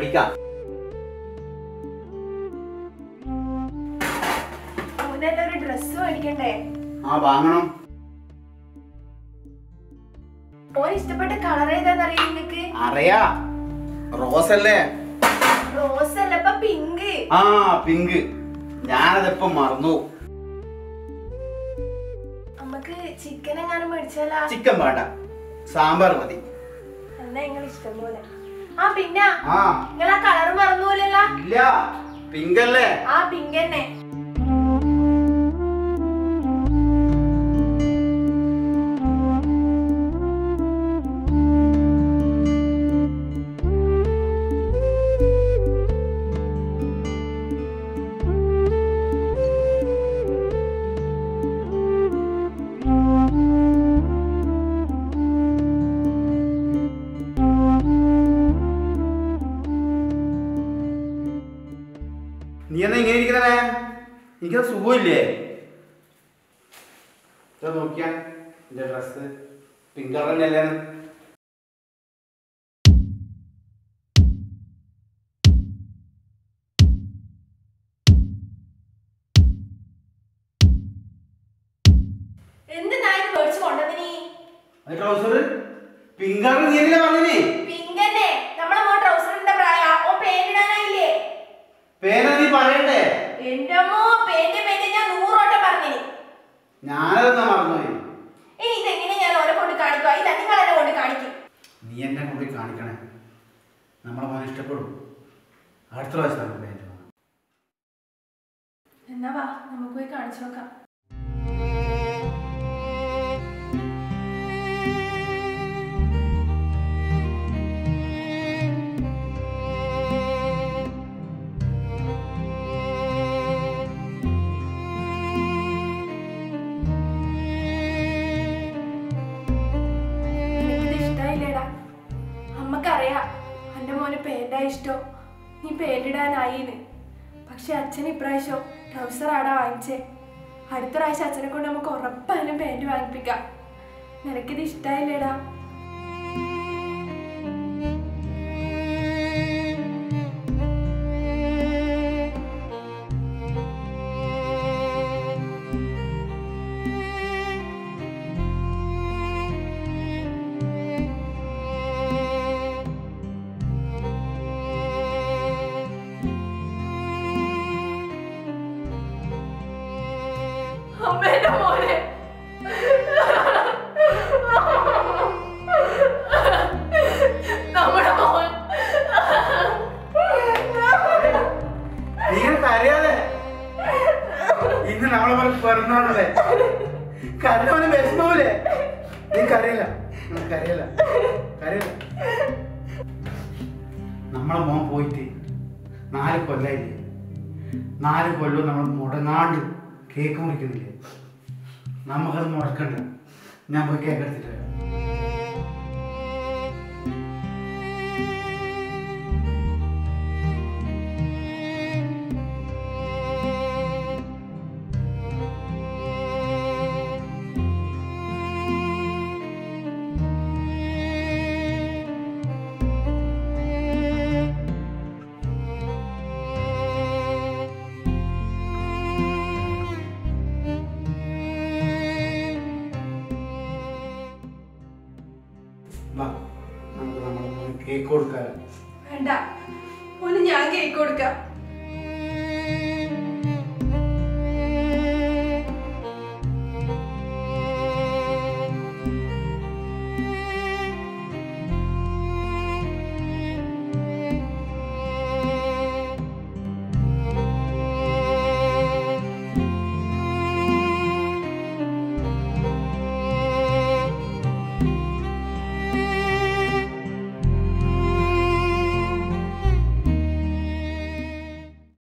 കഴിക്കാം. ഡ്രസ് മേടിക്കണ്ടേ? ആ വാങ്ങണം. ഓന് ഇഷ്ടപ്പെട്ട കളർ ഏതാന്നറിയോ നിങ്ങക്ക്? അറിയാ, റോസ് അല്ലേ? റോസ് അല്ല, ഇപ്പൊ പിങ്ക്. ആ പിങ്ക്, ഞാനതിപ്പോ മറന്നു. നമുക്ക് ചിക്കൻ എങ്ങാനും മേടിച്ചാലാ? ചിക്കൻ വേണ്ട, സാമ്പാർ മതി. എന്നാ നിങ്ങൾ ഇഷ്ടം പോലെ. ആ പിന്നെ ആ നിങ്ങൾ ആ കളർ മറന്നുപോലല്ലോ? ഇല്ല, പിങ്ക് അല്ലേ? ആ പിങ്ക് തന്നെ. നീ എന്നാ ഇങ്ങനെ ഇരിക്കുന്നേ? എനിക്കത് സുഖമില്ലേ? നോക്കിയാ എന്റെ ഡ്രസ് പിങ്ക് കളർ തന്നെയല്ലേ? ട്രൗസർ പിങ്ക് കളർ നീയല്ലേ പറഞ്ഞേ? പിങ്ക് തന്നെ. നമ്മളെ മോ ട്രൗസറിന്റെ പ്രായ ഓ പേരിടാനായില്ലേ? പേര് നീ പറയണ്ടേ? എന്റെ അമ്മോ, പേന്റെ ഞാൻ 100 വട്ടം പറഞ്ഞു. ഞാനതെന്നാ മറന്നുപോയി. ഇതെങ്ങനെ ഞാൻ ഓരോ കൊണ്ട് കാണിക്കുക? ഇല്ല, നിങ്ങൾ എന്നെ കൊണ്ട് കാണിക്കും. നീ എന്നെ കൊണ്ട് കാണിക്കണേ, നമ്മളെ മോനെ ഇഷ്ടപ്പെടും. അടുത്ത പ്രാവശ്യം പേര്. എന്നാ വാ, നമുക്ക് പോയി കാണിച്ചു നോക്കാം. അമ്മക്കറിയാം എൻ്റെ മോന് പേന്റാ ഇഷ്ടം, നീ പേരിടാനായിന്ന്. പക്ഷെ അച്ഛൻ ഇപ്രാവശ്യം ട്രൗസർ ആടാ വാങ്ങിച്ചേ. അടുത്ത പ്രാവശ്യം അച്ഛനെ കൊണ്ട് നമുക്ക് ഉറപ്പായാലും പേന്റ് വാങ്ങിപ്പിക്കാം. നിനക്കിത് ഇഷ്ടായില്ലേടാ? അമ്മേന്റെ മോനെ, നമ്മുടെ മോൻ. നീ കരയാതെ, ഇന്ന് നമ്മളെ പോലെ പിറന്നാണല്ലേ, കരഞ്ഞവന് വിഷമൂലേ? നീ കരയില്ല, കരയില്ല, കരയില്ല. നമ്മളെ മോൻ പോയിട്ട് 4 കൊല്ലായില്ലേ? 4 കൊല്ലം നമ്മൾ മുടങ്ങാണ്ട് കേക്ക് മുറിക്കുന്നില്ലേ? നമുക്കത് മുടക്കണ്ട. ഞാൻ പോയി കേക്ക് എടുത്തിട്ട് വരാം. നമുക്ക് നമ്മുടെ കേക്ക് കൊടുക്കാം. വേണ്ട, ഞാൻ കേക്ക് കൊടുക്കാം.